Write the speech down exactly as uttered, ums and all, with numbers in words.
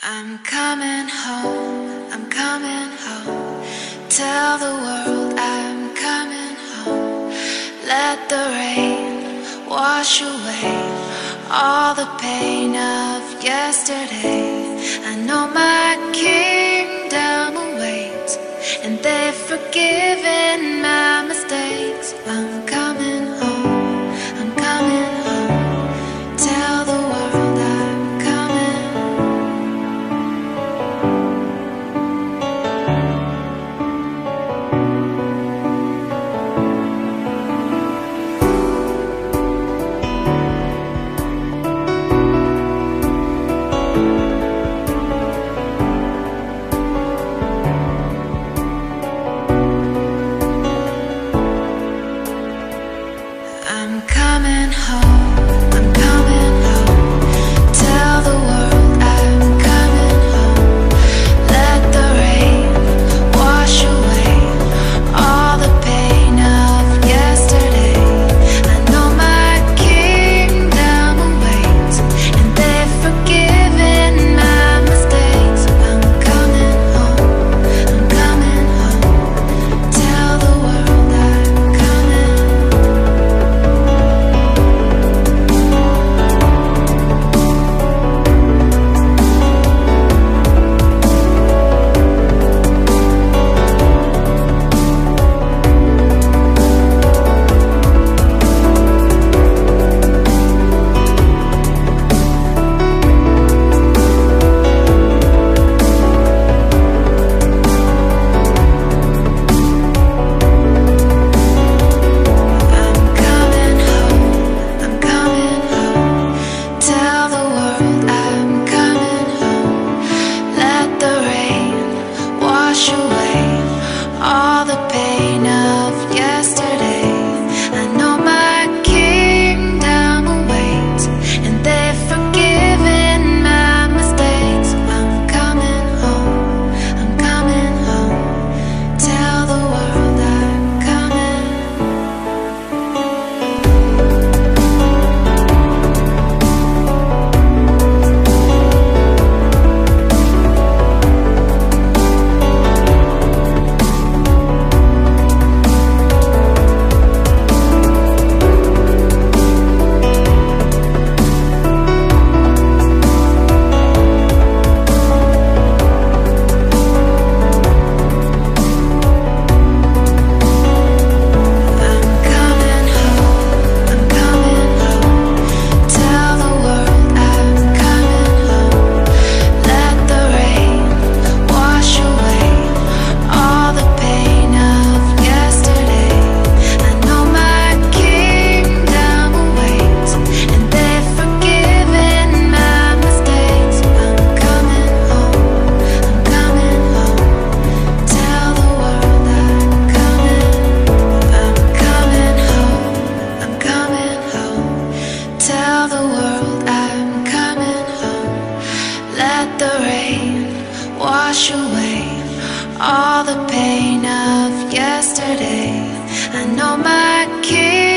I'm coming home, I'm coming home. Tell the world I'm coming home. Let the rain wash away all the pain of yesterday. I know my kingdom awaits, and they've forgiven my mistakes. I'm coming home, I'm coming home. Tell the world I'm coming. I'm coming home, I'm coming home. Tell the world I'm coming home. Let the rain wash away all the pain of yesterday. I know my kingdom awaits, and they've forgiven my mistakes. I'm coming home, I'm coming home. Tell the world I'm coming. Wash away all the pain of yesterday. I know my kingdom awaits, and they've forgiven my mistakes. I'm coming home, I'm coming home. Tell the world I'm coming. Tell the world I'm coming home. Let the rain wash away all the pain of yesterday. I know my kids